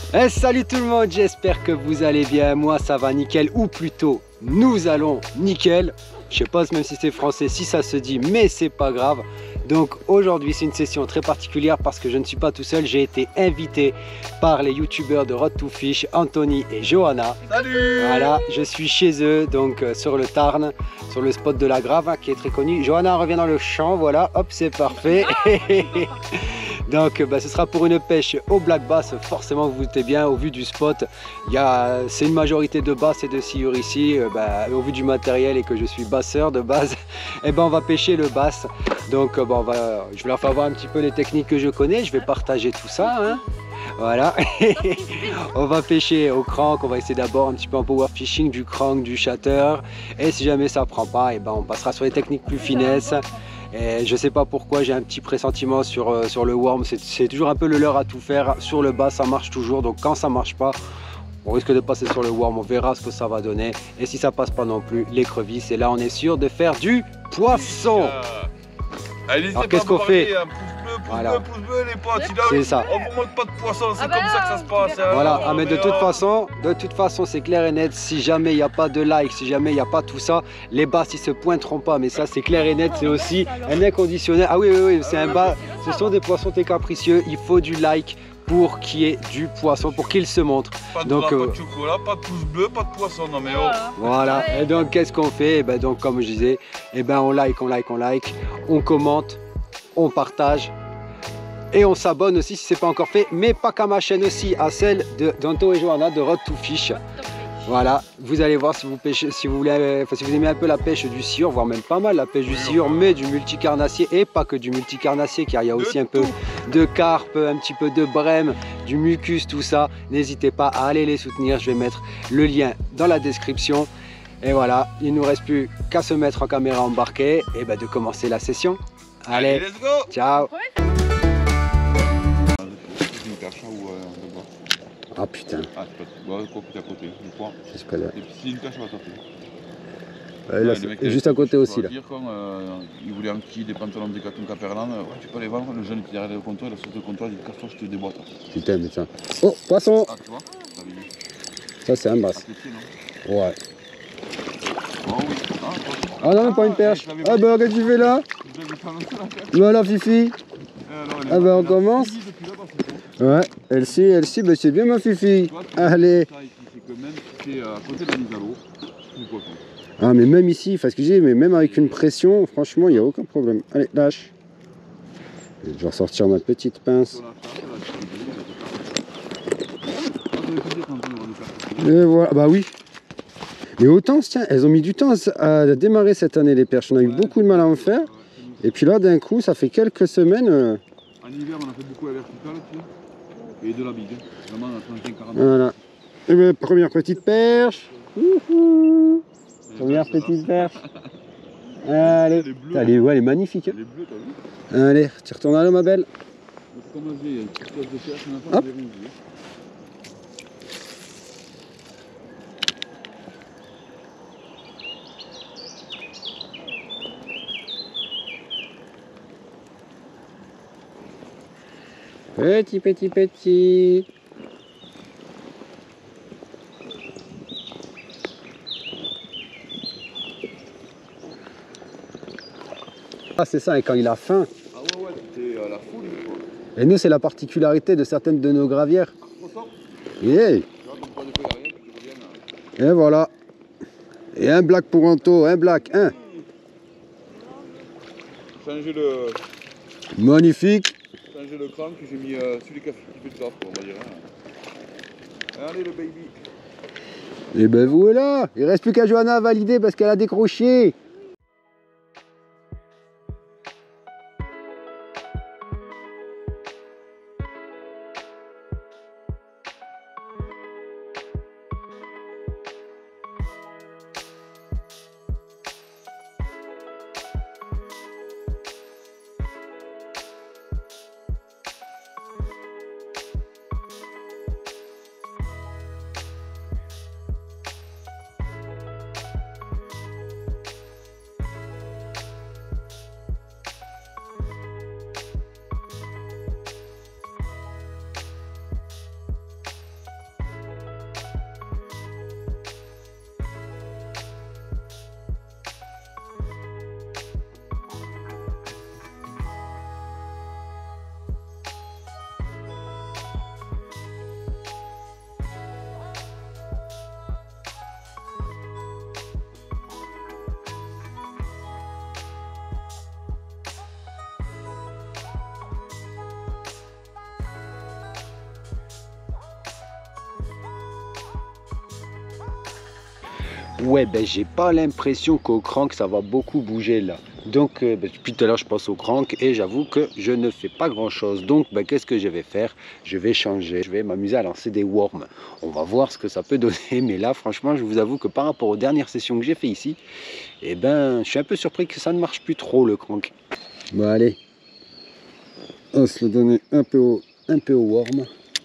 Salut tout le monde, j'espère que vous allez bien. Moi ça va nickel, ou plutôt nous allons nickel. Je sais pas même si c'est français, si ça se dit, mais c'est pas grave. Donc aujourd'hui c'est une session très particulière parce que je ne suis pas tout seul. J'ai été invité par les youtubeurs de Road to Fish, Anthony et Johanna. Salut! Voilà, je suis chez eux, donc sur le Tarn, sur le spot de la Grave, hein, qui est très connu. Johanna revient dans le champ, voilà, hop, c'est parfait. Donc ce sera pour une pêche au black bass. Forcément vous vous doutez bien, au vu du spot, c'est une majorité de bass et de sciure ici. Au vu du matériel et que je suis basseur de base, on va pêcher le bass. Donc je vais leur faire voir un petit peu les techniques que je connais. Je vais partager tout ça, hein. Voilà. On va pêcher au crank. On va essayer d'abord un petit peu en power fishing, du crank, du shatter, et si jamais ça prend pas, on passera sur les techniques plus finesse. Et je sais pas pourquoi, j'ai un petit pressentiment sur le worm. C'est toujours un peu le leurre à tout faire. Sur le bas ça marche toujours, donc quand ça marche pas, on risque de passer sur le worm. On verra ce que ça va donner, et si ça passe pas non plus, l'écrevisse. Et là on est sûr de faire du poisson. Alors qu'est-ce qu'on fait? Voilà. Pouce bleu les potes, c'est ça. On vous montre pas de poisson, c'est comme ça que ça se passe. Voilà, mais de toute façon c'est clair et net. Si jamais il n'y a pas de like, si jamais il n'y a pas tout ça, les basses ils se pointeront pas. Mais ça c'est clair et net, c'est aussi un inconditionnel. Ah oui, c'est un bas. Ce sont des poissons très capricieux. Il faut du like pour qu'il y ait du poisson, pour qu'il se montre. Pas de chocolat, pas de pouce bleu, pas de poisson, non mais oh. Voilà, et donc qu'est-ce qu'on fait? Donc comme je disais, on like, on commente, on partage. Et on s'abonne aussi si ce n'est pas encore fait, mais pas qu'à ma chaîne aussi, à celle d'Anto et Johanna de Road to Fish. Voilà, vous allez voir si vous pêchez, si vous aimez un peu la pêche du sciure, voire même pas mal la pêche du sciure, mais du multicarnassier, et pas que du multicarnassier, car il y a aussi un peu de carpe, un petit peu de brème, du mucus, tout ça. N'hésitez pas à aller les soutenir, je vais mettre le lien dans la description. Et voilà, il ne nous reste plus qu'à se mettre en caméra embarquée et de commencer la session. Allez, let's go! Ciao! Ah putain. Ah, c'est pas à côté, je crois. Jusqu'à là. Et puis si une cache, on va taper. Là, et juste à côté aussi. Là. Il voulait un petit des pantalons de Decathlon Caperlan. Ouais, tu peux les vendre. Le jeune qui est derrière le comptoir, il a sauté le comptoir, il dit casse-toi, je te déboîte. Putain, mais ça. Oh, poisson! Ah, tu vois? Ça, c'est un bass. Ouais. Oh oui. Ah non, mais pas une perche. Ah bah, qu'est-ce que tu fais là? Voilà, Fifi. Ah bah, on commence. Ouais, elle-ci, c'est bien ma Fifi. Allez. Ah mais même ici, mais même avec une pression, franchement, il n'y a aucun problème. Allez, lâche. Je vais ressortir ma petite pince. Et voilà, bah oui. Mais autant, tiens, elles ont mis du temps à démarrer cette année les perches. On a eu beaucoup de mal à en faire. Et puis là, d'un coup, ça fait quelques semaines. En hiver, on a fait beaucoup la verticale et de la big. Vraiment, on a 35-40. Voilà. Et bien, première petite perche. Première petite perche. Allez. Elle est magnifique. Hein. Elle est bleue, t'as vu? Allez, tu retournes à l'eau, ma belle. Hop. Petit. Ah c'est ça, et quand il a faim. Ah ouais, c'était à la foule. Et nous c'est la particularité de certaines de nos gravières. Yeah. Et voilà. Et un black pour Anto, un black, un. Changer le... Magnifique. Changer le crank, j'ai mis celui qui fait le taf, on va dire. Allez le baby. Et ben voilà. Il reste plus qu'à Johanna à valider parce qu'elle a décroché. Ouais, ben j'ai pas l'impression qu'au crank ça va beaucoup bouger là. Donc depuis tout à l'heure je pense au crank et j'avoue que je ne fais pas grand chose. Donc qu'est-ce que je vais faire? Je vais changer, je vais m'amuser à lancer des worms. On va voir ce que ça peut donner. Mais là franchement je vous avoue que par rapport aux dernières sessions que j'ai fait ici, eh ben je suis un peu surpris que ça ne marche plus trop le crank. Bon allez, on se le donner un peu au worm.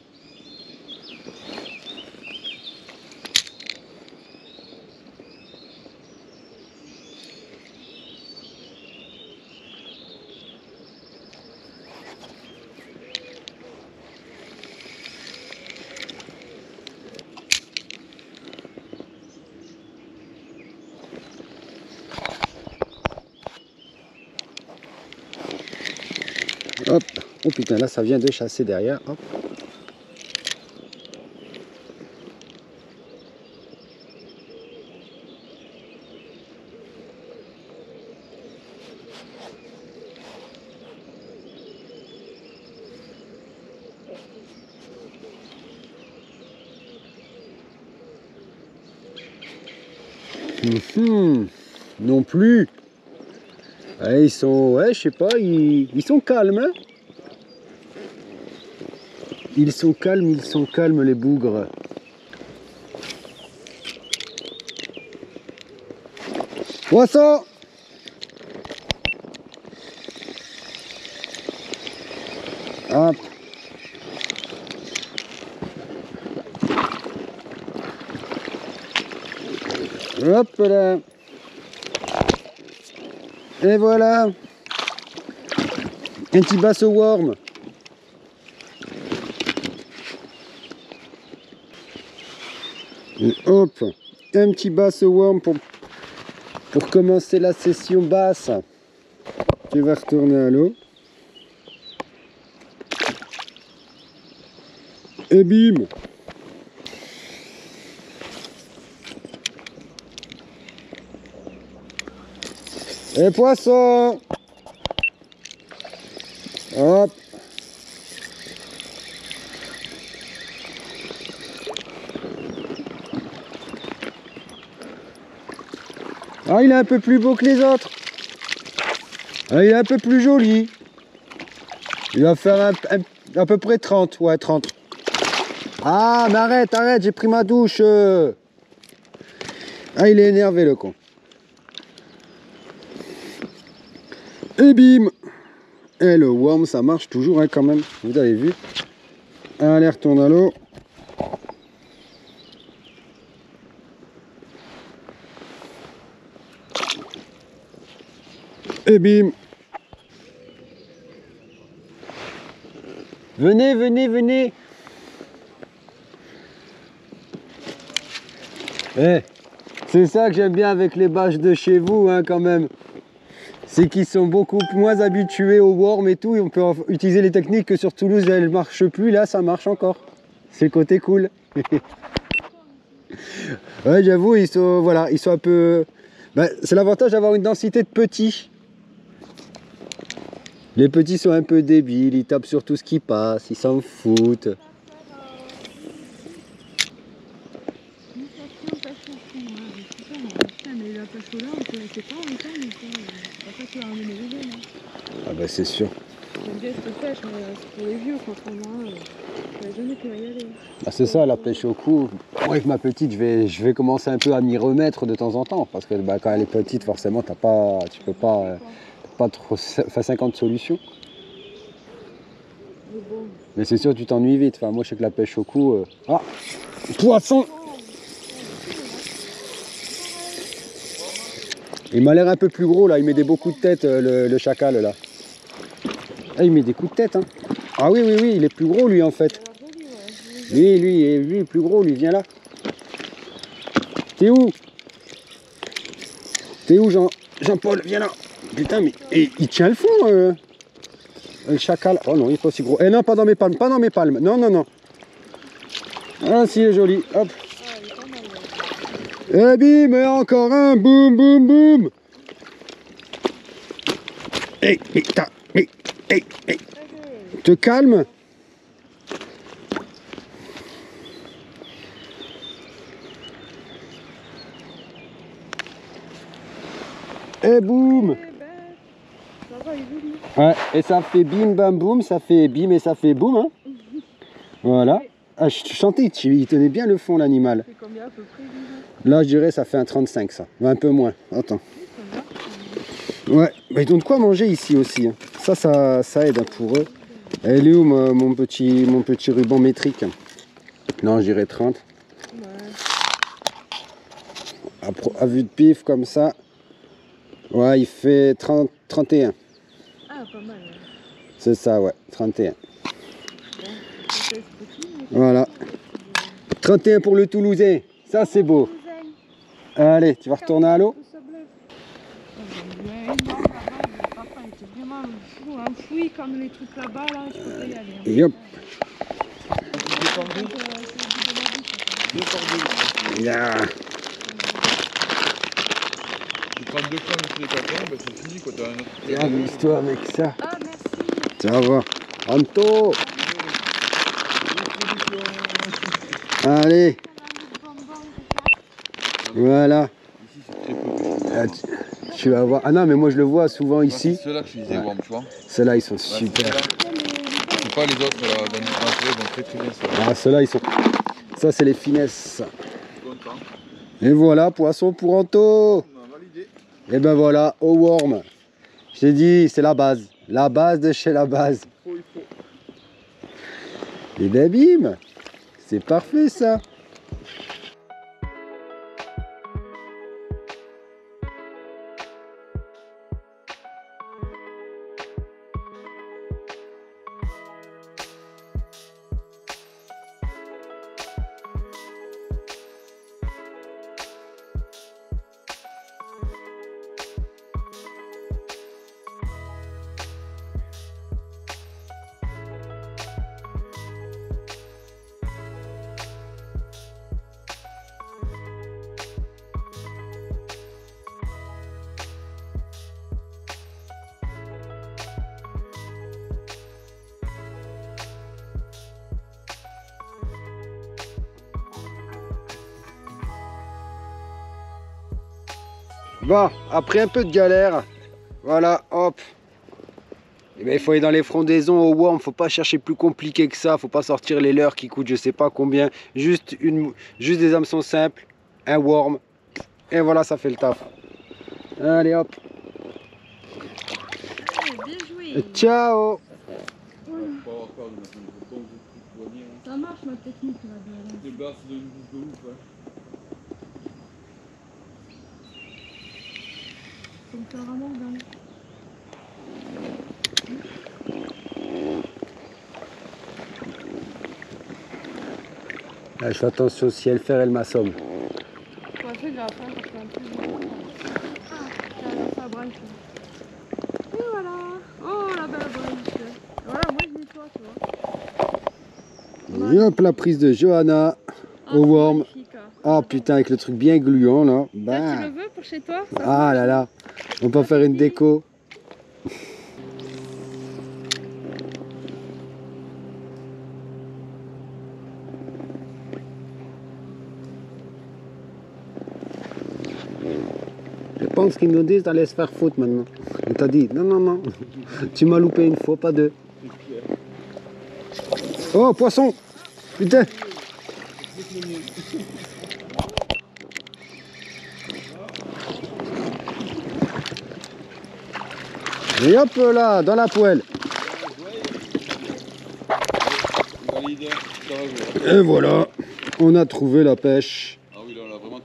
Hop, oh putain, là ça vient de chasser derrière. Hop. Non plus. Ouais, ils sont, ouais, je sais pas, ils sont calmes. Hein, ils sont calmes les bougres. Poisson! Hop. Hop là. Et voilà. Un petit bass au worm. Et hop. Un petit bass au worm pour commencer la session basse. Tu vas retourner à l'eau. Et bim. Et poisson. Hop. Ah, il est un peu plus beau que les autres. Ah, il est un peu plus joli. Il va faire à peu près 30. Ouais, 30. Ah, mais arrête, j'ai pris ma douche. Ah, il est énervé le con. Et bim. Et le worm, ça marche toujours hein, quand même. Vous avez vu. Allez, retourne à l'eau. Et bim. Venez. Eh, c'est ça que j'aime bien avec les bâches de chez vous hein, quand même. C'est qu'ils sont beaucoup moins habitués au worm et tout. Et on peut utiliser les techniques que sur Toulouse, elles ne marchent plus. Là, ça marche encore. C'est le côté cool. Ouais, j'avoue, ils sont un peu... Ben, c'est l'avantage d'avoir une densité de petits. Les petits sont un peu débiles, ils tapent sur tout ce qui passe, ils s'en foutent. Ah bah c'est sûr. Ah c'est ça la pêche au cou. Moi avec ma petite je vais commencer un peu à m'y remettre de temps en temps. Parce que bah, quand elle est petite forcément tu peux pas trop 50 solutions. Mais c'est sûr tu t'ennuies vite. Enfin, moi je sais que la pêche au cou. Ah, poisson! Il m'a l'air un peu plus gros là, il met des beaux coups de tête le chacal là. Ah, il met des coups de tête hein. Ah oui, il est plus gros lui en fait. Lui est plus gros, lui, viens là. T'es où? T'es où Jean-Paul? Viens là. Putain, mais il tient le fond le chacal. Oh non, il est pas aussi gros. Eh non, pas dans mes palmes, Non. Ah si, il est joli. Hop. Et bim, et encore un. Boum. Hey. Te calme. Et boum. Ça va, il est joli. Ouais, et ça fait bim bam boum, ça fait bim et ça fait boum. Hein. Voilà. Ah, je chantais, il tenait bien le fond l'animal. C'est combien à peu près, Là, je dirais ça fait un 35 ça. Un peu moins. Attends. Ouais, bah, ils donnent de quoi manger ici aussi. Hein. Ça aide hein, pour eux. Elle est où mon petit ruban métrique? Non, je dirais 30. Ouais. À vue de pif comme ça. Ouais, il fait 31. Ah, pas mal. Ouais. C'est ça, ouais, 31. Bon, ça, petit, Voilà. 31 pour le Toulousain. Ça, c'est beau. Allez, tu vas retourner à l'eau? C'est vraiment un fouille comme les trucs là-bas, là, je peux pas y aller. Hein. Et hop. Yeah. Tu prends 2 crèmes sur les cartons, ben c'est fini quoi. Et amuse-toi avec ça. Ah, merci. Ça va. Anto. Allez. Voilà. Ici c'est très peu. Tu vas voir. Ah non, mais moi je le vois souvent ici. C'est ceux-là que je disais, ouais. Tu vois. Ceux-là, ils sont super. C'est pas les autres là, dans les ils vont très très bien ça. Ah, ceux-là, ils sont. Ça, c'est les finesses. Content. Et voilà, poisson pour Anto. On a validé. Et ben voilà, au worm. Je t'ai dit, c'est la base. La base de chez la base. Il faut. Et ben bim. C'est parfait ça. Bon, après un peu de galère, voilà, hop. Et ben, il faut aller dans les frondaisons au worm, faut pas chercher plus compliqué que ça, faut pas sortir les leurres qui coûtent je sais pas combien, juste des hameçons simples, un worm, et voilà, ça fait le taf. Allez hop. Bien joué. Ciao. Ça marche ma technique là. Des basses de ouf. Faut me faire un mangan. Là, je fais attention si elle fait, elle m'assomme. Ouais, fais gaffe, hein, parce qu'un peu de... Ah, ça branche. Et voilà. Oh, la belle branche. Voilà, moi je nettoie, tu vois. Et hop, la prise de Johanna au worm. Oh putain, avec le truc bien gluant là. Bah. Tu le veux pour chez toi? Ah là là, on peut faire une déco. Je pense qu'ils nous disent d'aller se faire foutre maintenant. On t'a dit, non, non, non, tu m'as loupé une fois, pas deux. Oh, poisson! Putain! Et hop là, dans la poêle. Et voilà, on a trouvé la pêche. Ah oui, là on l'a vraiment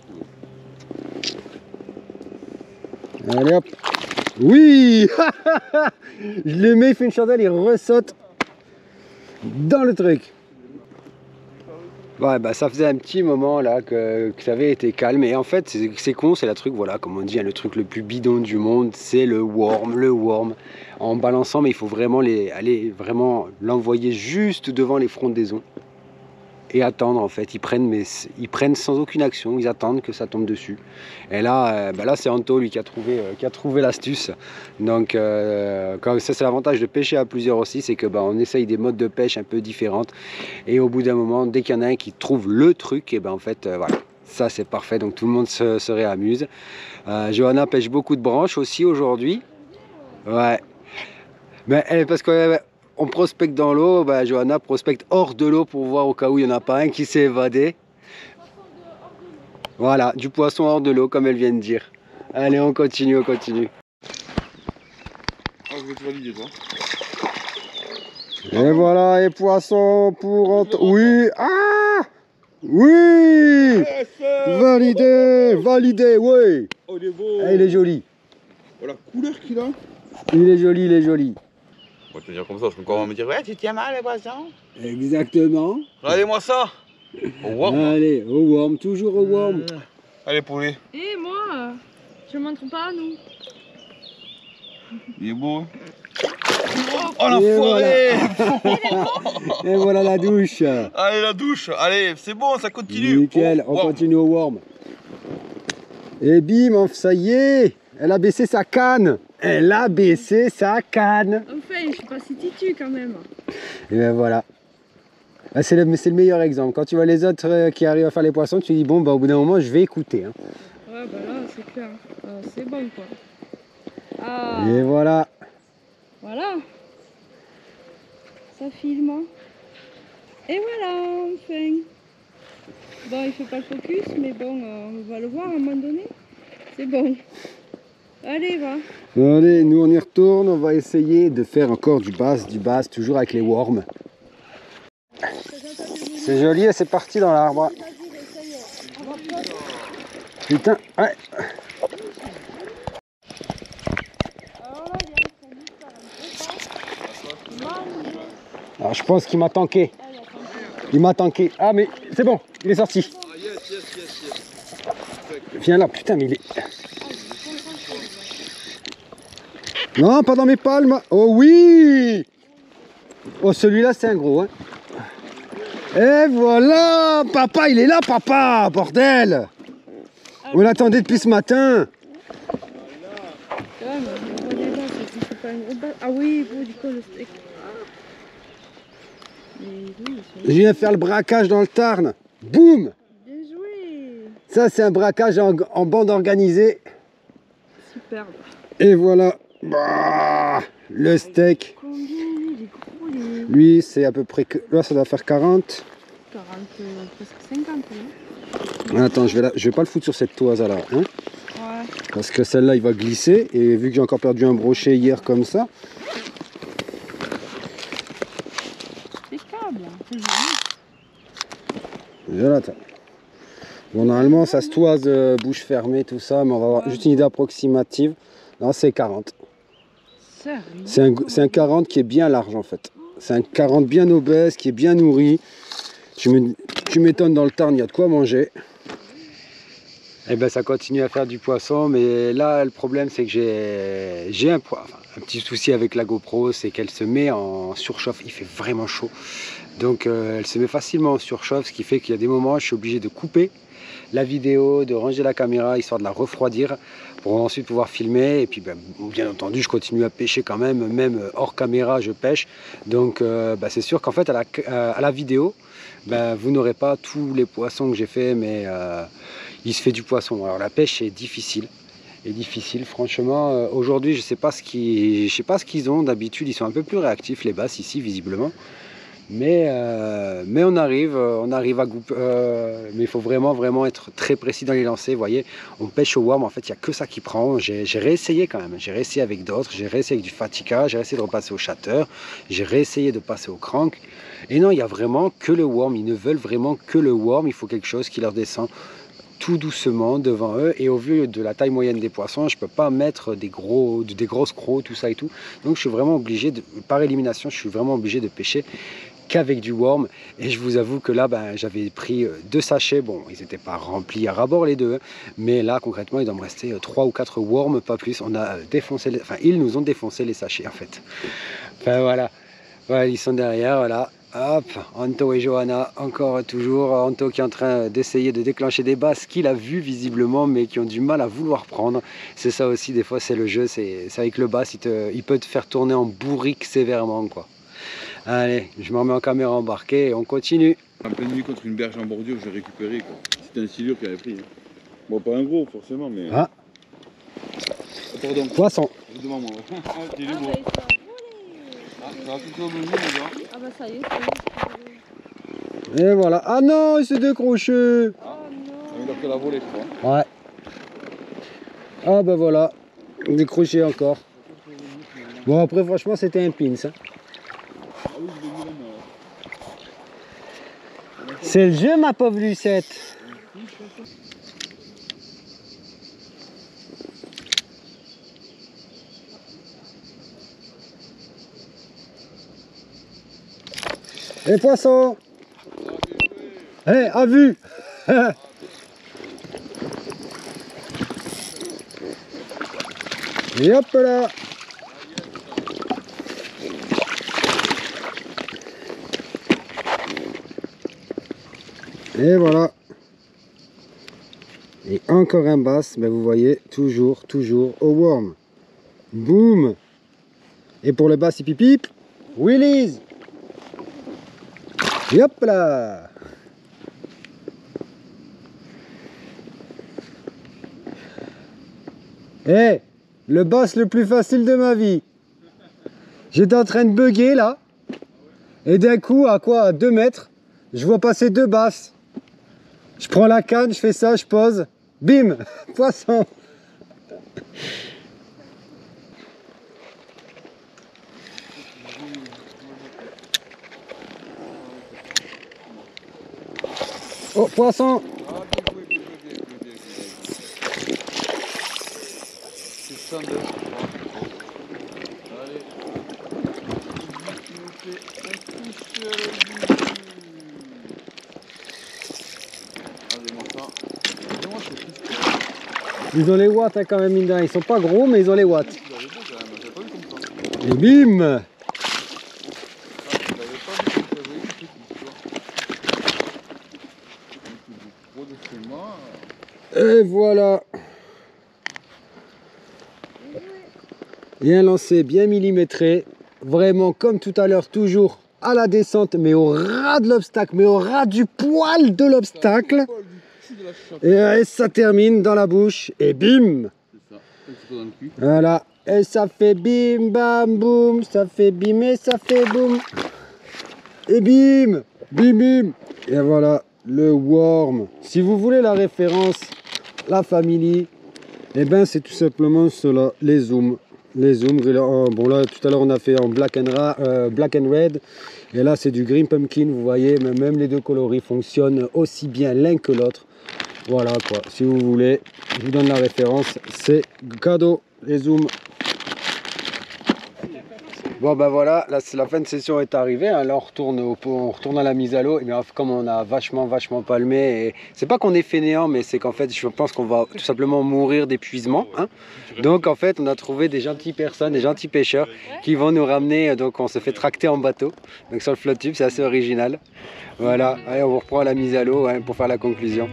trouvé. Allez hop. Oui. Je le mets, il fait une chandelle, il ressaute dans le truc. Ouais, bah ça faisait un petit moment là que ça avait été calme et en fait c'est con, c'est le truc, voilà, comme on dit, hein, le truc le plus bidon du monde, c'est le worm. En balançant, mais il faut vraiment aller vraiment l'envoyer juste devant les frondaisons et attendre en fait. Ils prennent sans aucune action, ils attendent que ça tombe dessus. Et là, là c'est Anto lui qui a trouvé l'astuce. Donc ça c'est l'avantage de pêcher à plusieurs aussi, c'est que on essaye des modes de pêche un peu différentes. Et au bout d'un moment, dès qu'il y en a un qui trouve le truc, et en fait voilà, Ça c'est parfait, donc tout le monde se réamuse. Johanna pêche beaucoup de branches aussi aujourd'hui. Ouais. Mais parce qu'on prospecte dans l'eau, bah, Johanna prospecte hors de l'eau pour voir au cas où il n'y en a pas un qui s'est évadé. Voilà, du poisson hors de l'eau comme elle vient de dire. Allez, on continue, on continue. Ah, je vais te valider toi. Et voilà, les poissons pour... Oui, ah oui, validé, validé, oui. Oh, il est beau. Ah, il est joli. Oh, la couleur qu'il a. Il est joli, il est joli. On va te dire comme ça, parce qu'encore on va me dire, ouais, tu tiens mal les poissons. Exactement. Regardez-moi ça. Au worm. Allez, au worm, toujours au worm. Allez, poulet. Et moi, je montre pas à nous. Il est beau. Oh, Oh, l'enfoiré. Et voilà la douche. Allez, la douche. Allez, c'est bon, ça continue. Nickel, Oh, on worm. continue au worm. Et bim, ça y est, elle a baissé sa canne. Elle a baissé sa canne. enfin, je suis pas si têtu quand même. Et ben voilà. Ah, c'est le meilleur exemple. Quand tu vois les autres qui arrivent à faire les poissons, tu te dis bon, bah, au bout d'un moment, je vais écouter. Hein. Ouais, bah là, c'est clair. C'est bon quoi. Ah, Et voilà. voilà. Ça filme. Hein. Et voilà, enfin. Bon, il fait pas le focus, mais bon, on va le voir à un moment donné. C'est bon. Allez, va. Allez, nous on y retourne. On va essayer de faire encore du bass, toujours avec les worms. C'est joli et c'est parti dans l'arbre. Putain, ouais. Alors je pense qu'il m'a tanké. Il m'a tanké. Ah mais c'est bon, il est sorti. Viens là, putain mais il est... Non, pas dans mes palmes. Oh oui. Oh celui-là c'est un gros. Hein. Et voilà. Papa, il est là papa. Bordel. On l'attendait depuis ce matin. Ah oui, vous, du coup, le steak. Je viens faire le braquage dans le Tarn. Boum. Bien joué. Ça c'est un braquage en bande organisée. Superbe. Et voilà. Bah, le steak. Combien il est gros, les... Lui c'est à peu près que... Là ça doit faire 40. 40, presque 50. Hein. Attends, je vais pas le foutre sur cette toise là. Hein, Ouais. parce que celle-là il va glisser. Et vu que j'ai encore perdu un brochet hier comme ça. Impeccable. C'est joli. Voilà, attends. Bon, normalement ça se toise bouche fermée tout ça. Mais on va avoir juste une idée approximative. Non, c'est 40. Sérieux? C'est un 40 qui est bien large en fait. C'est un 40 bien obèse, qui est bien nourri. Tu m'étonnes, dans le Tarn, il y a de quoi manger. Et ben ça continue à faire du poisson, mais là le problème c'est que j'ai un petit souci avec la GoPro, c'est qu'elle se met en surchauffe, il fait vraiment chaud. Donc elle se met facilement en surchauffe, ce qui fait qu'il y a des moments où je suis obligé de couper la vidéo, de ranger la caméra, histoire de la refroidir, pour ensuite pouvoir filmer. Et puis bien entendu je continue à pêcher quand même hors caméra je pêche. Donc c'est sûr qu'en fait à la vidéo, vous n'aurez pas tous les poissons que j'ai fait, mais il se fait du poisson. Alors la pêche est difficile. Franchement. Aujourd'hui je sais pas ce qu'ils ont. D'habitude ils sont un peu plus réactifs les basses ici visiblement. Mais on arrive à couper. Mais il faut vraiment être très précis dans les lancers. Vous voyez, on pêche au worm, en fait il n'y a que ça qui prend. J'ai réessayé quand même, j'ai réessayé avec d'autres, j'ai réessayé avec du Fatica, j'ai réessayé de repasser au shatter, j'ai réessayé de passer au crank. Et non, il n'y a vraiment que le worm, ils ne veulent vraiment que le worm, il faut quelque chose qui leur descend tout doucement devant eux. Et au vu de la taille moyenne des poissons, je ne peux pas mettre des grosses crocs, tout ça et tout. Donc je suis vraiment obligé, par élimination, je suis vraiment obligé de pêcher qu'avec du worm. Et je vous avoue que là j'avais pris 2 sachets, bon ils n'étaient pas remplis à ras-bord les deux, mais là concrètement il doit me rester 3 ou 4 worms, pas plus. On a défoncé, ils nous ont défoncé les sachets en fait. Enfin voilà, ils sont derrière, voilà. Hop, Anto et Johanna, encore toujours. Anto qui est en train d'essayer de déclencher des basses qu'il a vues visiblement, mais qui ont du mal à vouloir prendre. C'est ça aussi, des fois c'est le jeu, c'est avec le bass, il peut te faire tourner en bourrique sévèrement quoi. Allez, je me remets en caméra embarquée et on continue. En pleine nuit contre une berge en bordure, j'ai récupéré quoi. c'était un silure qui avait pris. Hein. Bon, pas un gros forcément, mais. Ah. Oh, pardon. Poisson. Devant moi. Il est Ah, beau. bah, il s'est Ah, ça va tout revenir, les gars. ah bah ça y est, ça y est. Et voilà. Ah non, il s'est décroché. Oh Il non. a fait la volée, je crois. Ouais. Ah bah voilà. Décroché encore. Bon après franchement c'était un pins. Hein. Ah oui, je l'ai vu là, mais. C'est le jeu ma pauvre Lucette. Et poisson. Eh, à vue. Et hop là. Et voilà. Et encore un bass, ben vous voyez, toujours au worm. Boum. Et pour le bass, il pip, Willy's. Et hop là. Eh, le bass le plus facile de ma vie. J'étais en train de bugger là. Et d'un coup, à quoi? À 2 mètres, je vois passer 2 basses. Je prends la canne, je fais ça, je pose. Bim, poisson. Oh, poisson. Ah, bien. C'est 102. Allez. Tu nous fais un coup sur le but. Allez, moi ça. Moi, je suis triste. Ils ont les watts hein, quand même, mine de rien. Ils sont pas gros, mais ils ont les watts. Tu l'avais beau quand même, j'avais pas vu comme ça. Et bim. Ah, tu l'avais pas vu comme ça, j'avais vu tout trop de schémas. Et voilà. Bien lancé, bien millimétré. Vraiment comme tout à l'heure, toujours à la descente, mais au ras de l'obstacle, mais au ras du poil de l'obstacle. Et ça termine dans la bouche. Et bim. C'est ça, c'est dans le cul. Voilà. Et ça fait bim, bam, boum. Ça fait bim et ça fait boum. Et bim. Bim, bim. Et voilà, le worm. Si vous voulez la référence, la famille, et ben c'est tout simplement cela, les zooms. Les zooms, bon là tout à l'heure on a fait en black and red, et là c'est du green pumpkin, vous voyez, mais même les deux coloris fonctionnent aussi bien l'un que l'autre. Voilà quoi, si vous voulez, je vous donne la référence, c'est cadeau, les zooms. Bon ben voilà, là, la fin de session est arrivée, hein. Là on retourne à la mise à l'eau, et bien comme on a vachement palmé, et c'est pas qu'on est fainéant, mais c'est qu'en fait je pense qu'on va tout simplement mourir d'épuisement, hein. Donc en fait on a trouvé des gentilles personnes, des gentils pêcheurs qui vont nous ramener, donc on se fait tracter en bateau, donc sur le flotte tube, c'est assez original. Voilà, allez, on vous reprend à la mise à l'eau hein, pour faire la conclusion.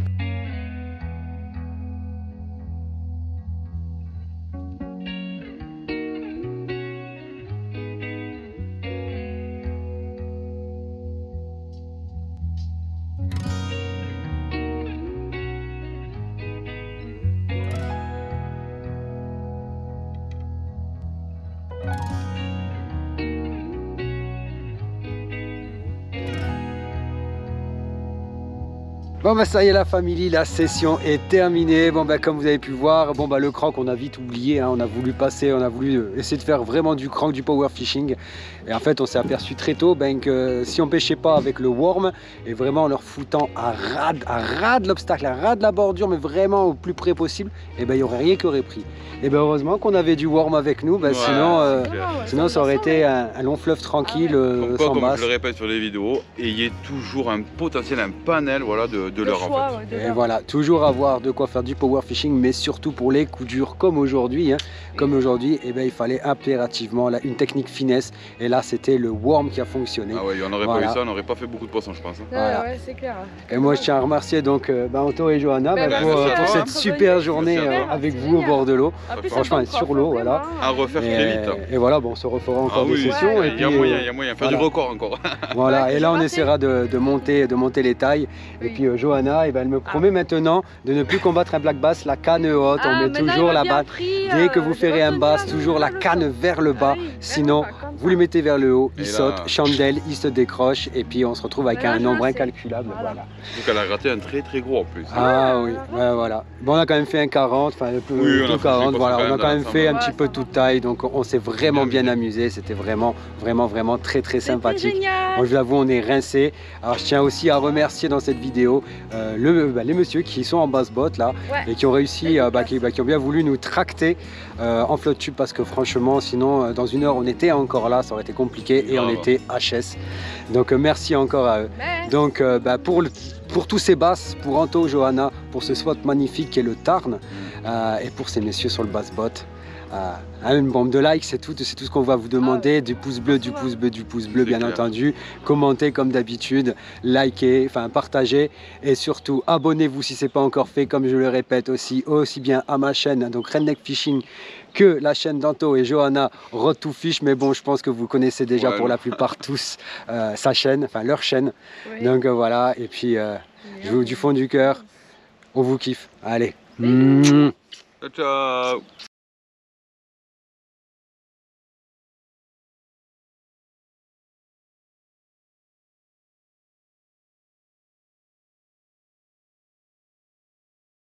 Bon bah ça y est la famille, la session est terminée. Bon bah comme vous avez pu voir, bon bah le crank on a vite oublié, hein. On a voulu passer, on a voulu essayer de faire vraiment du crank, du power fishing. Et en fait on s'est aperçu très tôt que si on pêchait pas avec le worm, et vraiment en leur foutant à ras de l'obstacle, à ras de la bordure, mais vraiment au plus près possible, et ben il n'y aurait rien qui aurait pris. Et ben heureusement qu'on avait du worm avec nous, bah, ouais, sinon ça aurait été un long fleuve tranquille, sans comme basse. je le répète sur les vidéos, ayez toujours un potentiel, un panel voilà, de leur choix, en fait. ouais, Et voilà, toujours avoir de quoi faire du power fishing, mais surtout pour les coups durs comme aujourd'hui. Hein. Comme aujourd'hui, eh ben, il fallait impérativement là, une technique finesse. Et là, c'était le worm qui a fonctionné. Ah ouais, on n'aurait voilà. pas eu ça, on n'aurait pas fait beaucoup de poissons, je pense. Hein. Voilà. Ouais, c'est clair. Et moi, je tiens à remercier donc Anto et Johanna pour cette super journée avec vous au bord de l'eau. Franchement, sur l'eau, voilà. À refaire très vite. Hein. Et voilà, bon, on se refera encore des sessions. Il y a moyen, faire du record encore. Voilà, et là, on essaiera de monter les tailles. Et puis, Johanna, elle me promet maintenant de ne plus combattre un black bass, la canne haute. On met toujours la balle. Dès que vous ferez un bass, toujours la canne vers le bas. Sinon, vous le mettez vers le haut, il saute, chandelle, il se décroche et puis on se retrouve avec un nombre incalculable. Voilà. Donc elle a gratté un très gros en plus. Ah oui, ouais, voilà. Bon, on a quand même fait un 40, enfin un 40, voilà. On a quand même fait un petit peu toute taille, donc on s'est vraiment bien amusé. C'était vraiment très sympathique. Bon, je vous l'avoue, on est rincé. Alors je tiens aussi à remercier dans cette vidéo les messieurs qui sont en basse botte là et qui ont réussi, qui ont bien voulu nous tracter en flotte tube parce que franchement, sinon dans une heure on était encore là, ça aurait été compliqué et on était HS. Donc merci encore à eux. Donc pour tous ces basses, pour Anto, Johanna, pour ce spot magnifique qui est le Tarn et pour ces messieurs sur le basse botte. Une bombe de like, c'est tout ce qu'on va vous demander, du pouce bleu, bien entendu, commentez comme d'habitude, likez, partagez et surtout abonnez-vous si ce n'est pas encore fait, comme je le répète aussi bien à ma chaîne, donc Redneck Fishing, que la chaîne d'Anto et Johanna, Road to Fish, mais bon, je pense que vous connaissez déjà pour la plupart tous sa chaîne, leur chaîne, donc voilà, et puis du fond du cœur, on vous kiffe, allez. Ciao.